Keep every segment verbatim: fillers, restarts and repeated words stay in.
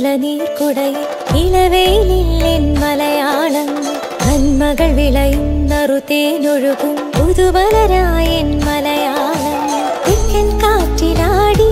ഇളനീർക്കുടയിൽ ഇളവേലിൻ മലയാളം നന്മകൾ വിളയും നറുതേനൊഴുകും പുതുമലരായൻ മലയാളം തെക്കൻ കാറ്റിലാടി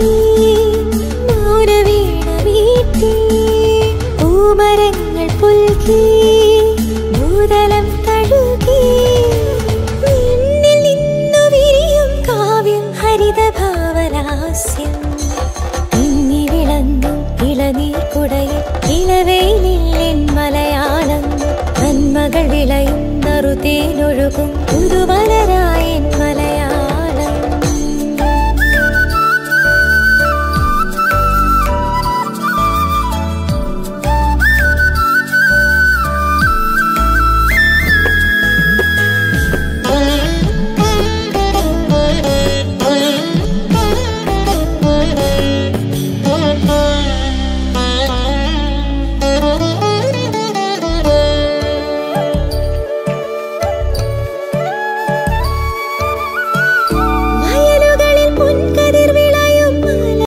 മൗനവീണ വീട്ടി പൂമരങ്ങൾ പുൽകി ഭൂതലം തഴുകി നിന്നിൽ നിന്നു വിരിയും കാവ്യം ഹരിതഭാവലാസ്യം ഇന്നി വിളങ്ങും ഇളനീർക്കുടയിൽ ഇളവേലിൻ മലയാളം നന്മകൾ വിളയും നറുതേനൊഴുകും പുതുമലരായൻ മലയാളം